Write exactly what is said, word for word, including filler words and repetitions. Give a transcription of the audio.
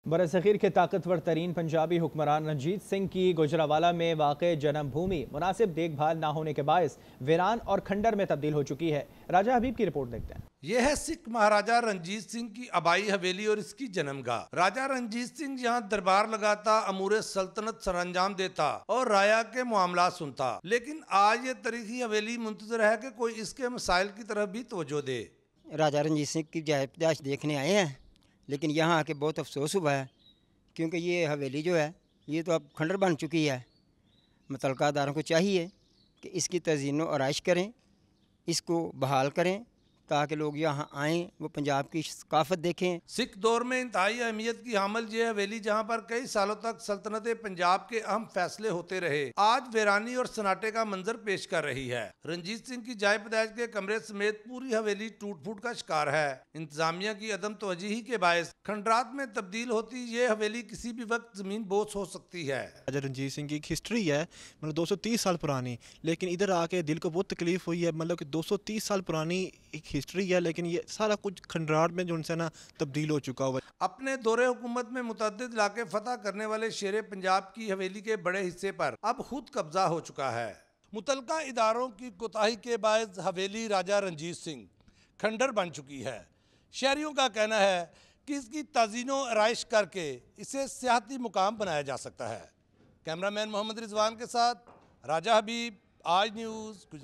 बरसग़ीर के ताकतवर तरीन पंजाबी हुक्मरान रंजीत सिंह की गुजरावाला में वाक़े जन्मभूमि मुनासिब देखभाल न होने के बायस वीरान और खंडर में तब्दील हो चुकी है। राजा हबीब की रिपोर्ट देखते हैं। यह है सिख महाराजा रंजीत सिंह की आबाई हवेली और इसकी जन्मगाह। राजा रंजीत सिंह यहाँ दरबार लगाता, अमूरे सल्तनत सरअंजाम देता और राया के मामला सुनता। लेकिन आज ये तारीखी हवेली मुंतजर है कि कोई इसके मसाइल की तरफ भी तवज्जो दे। राजा रंजीत सिंह की पैदाइश देखने आए हैं, लेकिन यहाँ आके बहुत अफसोस हुआ है, क्योंकि ये हवेली जो है ये तो अब खंडर बन चुकी है। मुतल्लिका अदारों को चाहिए कि इसकी तज़ीन और आराइश करें, इसको बहाल करें ताकि लोग यहाँ आएँ, वो पंजाब की सकाफत देखें। सिख दौर में इंतहाई अहमियत की हामिल ये हवेली जहाँ पर कई सालों तक सल्तनत पंजाब के अहम फैसले होते रहे, आज वीरानी और सन्नाटे का मंजर पेश कर रही है। रंजीत सिंह की जाय पैदाइश के कमरे समेत पूरी हवेली टूट फूट का शिकार है। इंतजामिया की अदम तवज्जुही के बायस खंडरात में तब्दील होती ये हवेली किसी भी वक्त जमीन बोझ हो सकती है। राजा रंजीत सिंह की एक हिस्ट्री है, मतलब दो सौ तीस साल पुरानी, लेकिन इधर आके दिल को बहुत तकलीफ हुई है। मतलब कि दो सौ तीस साल पुरानी एक हिस्ट्री है, लेकिन ये सारा कुछ खंडराट में जो उनसे ना तब्दील हो चुका हुआ। अपने दौरे हुकूमत में मुतअद्दिद इलाके फतह करने वाले शेरे पंजाब की हवेली के बड़े हिस्से पर अब खुद कब्जा हो चुका है। मुतल्लिका इदारों की कोताही के बायस हवेली राजा रंजीत सिंह खंडर बन चुकी है। शहरियों का कहना है कि इसकी ताज़ीनो आराइश करके इसे सियाहती मुकाम बनाया जा सकता है। कैमरामैन मोहम्मद रिजवान के साथ राजा हबीब, आज न्यूज़।